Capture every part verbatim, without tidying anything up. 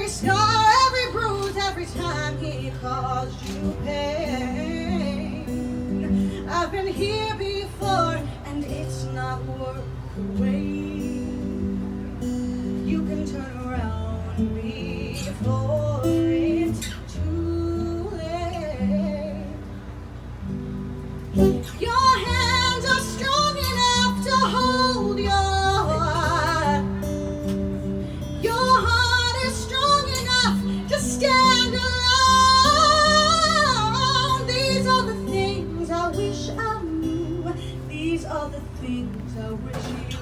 every scar, every bruise, every time he caused you pain. I've been here before, and it's not worth the wait. You can turn around before it's too late. Your hands are strong enough to hold your heart. Your heart is strong enough to stand alone. These are the things I wish I knew. These are the things I wish you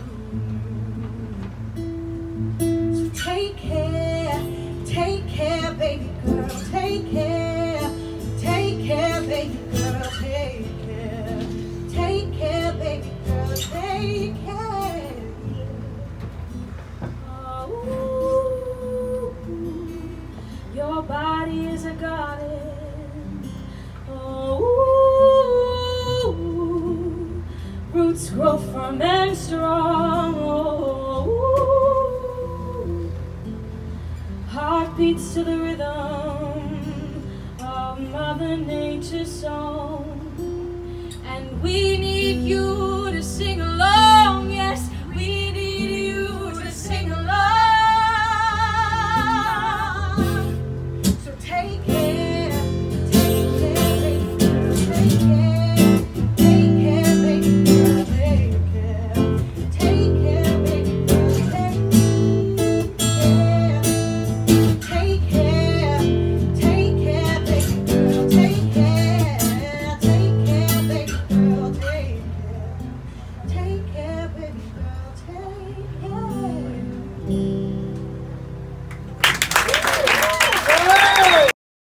knew. So take care, take care, baby girl, take care, take care, baby girl, take care, take care, baby girl, take care. Oh, your body is a garden. Oh, roots grow firm and strong. Oh, heart beats to the rhythm of Mother Nature's song, and we need you to sing along.